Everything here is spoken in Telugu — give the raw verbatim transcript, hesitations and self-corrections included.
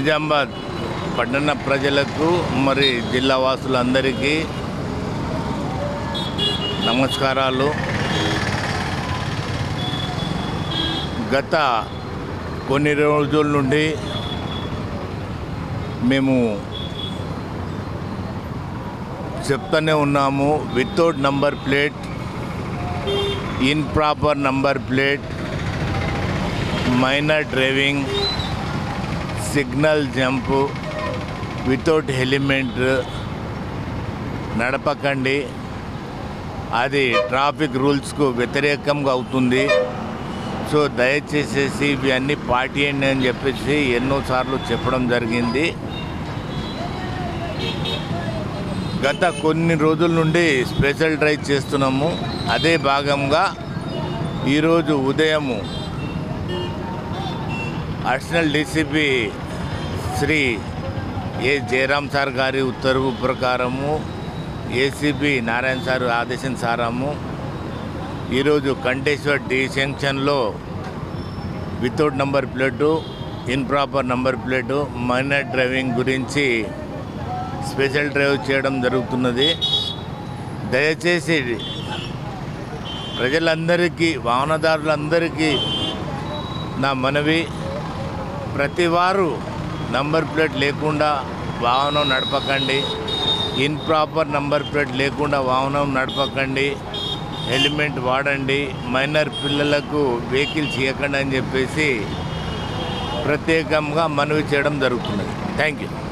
నిజామాబాద్ పట్టణ ప్రజలకు మరి జిల్లా వాసులందరికీ నమస్కారాలు. గత కొన్ని రోజుల నుండి మేము చెప్తూనే ఉన్నాము, without number plate, in proper number plate, minor driving, signal jump, without helmet నడపకండి, అది ట్రాఫిక్ రూల్స్కు వ్యతిరేకంగా అవుతుంది. సో దయచేసేసి ఇవి అన్నీ పాటియండి అని చెప్పేసి ఎన్నోసార్లు చెప్పడం జరిగింది. గత కొన్ని రోజుల నుండి స్పెషల్ డ్రైవ్ చేస్తున్నాము. అదే భాగంగా ఈరోజు ఉదయము additional DCP Shri A Jayaram sir గారి ఉత్తర్వు ప్రకారము, ఏసీపీ నారాయణ సార్ ఆదేశానుసారము ఈరోజు కంటేశ్వర్ డి జంక్షన్లో without number plate, improper number plate, minor driving గురించి స్పెషల్ డ్రైవ్ చేయడం జరుగుతున్నది. దయచేసి ప్రజలందరికీ, వాహనదారులందరికీ నా మనవి, ప్రతివారు నంబర్ ప్లేట్ లేకుండా వాహనం నడపకండి, ఇన్ప్రాపర్ నంబర్ ప్లేట్ లేకుండా వాహనం నడపకండి, హెల్మెట్ వాడండి, మైనర్ పిల్లలకు వెహికల్స్ ఇవ్వకండి అని చెప్పేసి ప్రత్యేకంగా మనవి చేయడం జరుగుతున్నది. Thank you.